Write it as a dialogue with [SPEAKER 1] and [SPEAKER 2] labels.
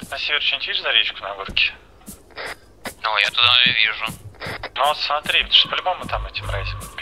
[SPEAKER 1] На север что-нибудь видишь за речку на горке?
[SPEAKER 2] Ну, я туда и вижу.
[SPEAKER 1] Ну вот смотри, потому что по-любому там эти мрази.